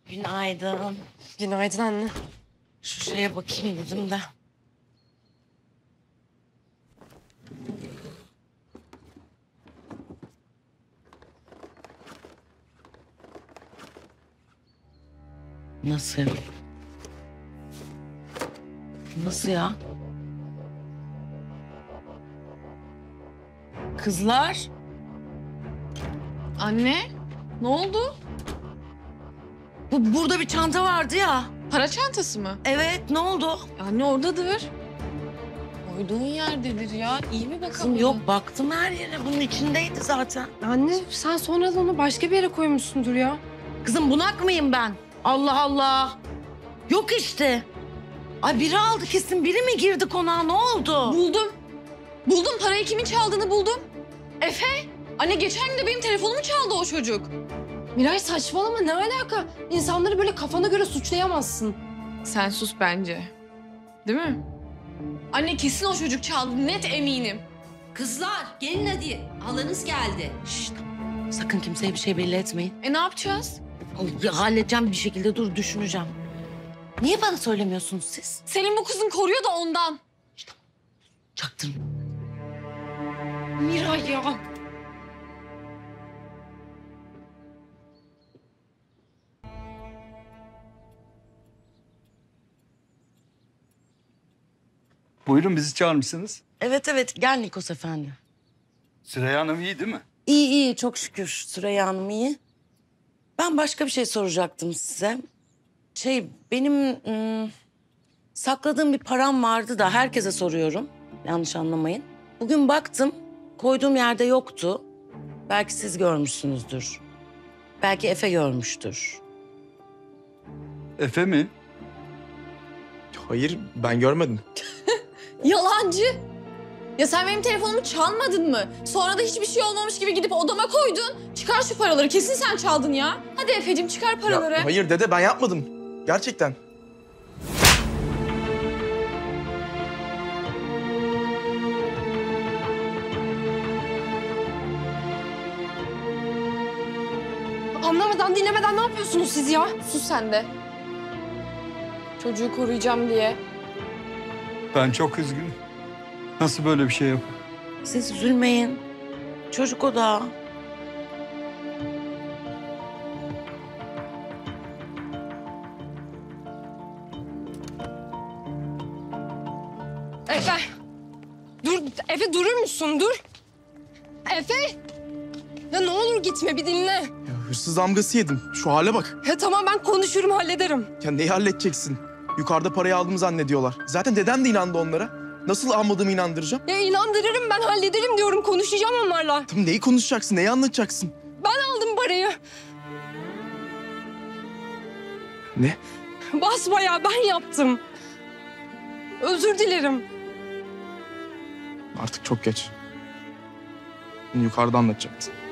Günaydın. Günaydın anne. Şu şeye bakayım dedim de. Nasıl? Nasıl ya? Kızlar? Anne, ne oldu? Burada bir çanta vardı ya. Para çantası mı? Evet, ne oldu? Anne oradadır. Koyduğun yerdedir ya. İyi mi bakalım? Kızım yok, baktım her yere. Bunun içindeydi zaten. Anne sen sonradan onu başka bir yere koymuşsundur ya. Kızım bunak mıyım ben? Allah Allah. Yok işte. Ay biri aldı kesin. Biri mi girdi konağa? Ne oldu? Buldum. Buldum, parayı kimin çaldığını buldum. Efe. Anne geçen gün de benim telefonumu çaldı o çocuk. Miray saçmalama, ne alaka? İnsanları böyle kafana göre suçlayamazsın. Sen sus bence. Değil mi? Anne kesin o çocuk çaldı, net eminim. Kızlar gelin hadi. Halanız geldi. Şşt. Sakın kimseye bir şey belli etmeyin. Ne yapacağız? Ya, halledeceğim bir şekilde. Dur düşüneceğim. Niye bana söylemiyorsunuz siz? Senin bu kızın koruyor da ondan. Çaktırın. Miray ya. Buyurun, bizi çağırmışsınız. Evet gel Nikos Efendi. Süreyya Hanım iyi değil mi? İyi çok şükür Süreyya Hanım iyi. Ben başka bir şey soracaktım size. Benim sakladığım bir param vardı da herkese soruyorum. Yanlış anlamayın. Bugün baktım koyduğum yerde yoktu. Belki siz görmüşsünüzdür. Belki Efe görmüştür. Efe mi? Hayır, ben görmedim. Yalancı. Ya sen benim telefonumu çalmadın mı? Sonra da hiçbir şey olmamış gibi gidip odama koydun. Çıkar şu paraları. Kesin sen çaldın ya. Hadi Efe'cim çıkar paraları. Ya, hayır dede, ben yapmadım. Gerçekten. Anlamadan dinlemeden ne yapıyorsunuz siz ya? Sus sen de. Çocuğu koruyacağım diye. Ben çok üzgünüm. Nasıl böyle bir şey yap? Siz üzülmeyin. Çocuk o da. Efe. Dur Efe, durur musun? Dur. Efe. Ya ne olur gitme, bir dinle. Ya, hırsız damgası yedim. Şu hale bak. Ya tamam, ben konuşurum, hallederim. Ya neyi halledeceksin? Yukarıda parayı aldığımı zannediyorlar. Zaten dedem de inandı onlara. Nasıl almadığımı inandıracağım? Ya inandırırım, ben hallederim diyorum, konuşacağım onlarla. Tamam, neyi konuşacaksın, neyi anlatacaksın? Ben aldım parayı. Ne? Basbayağı ben yaptım. Özür dilerim. Artık çok geç. Bunu yukarıda anlatacaktın.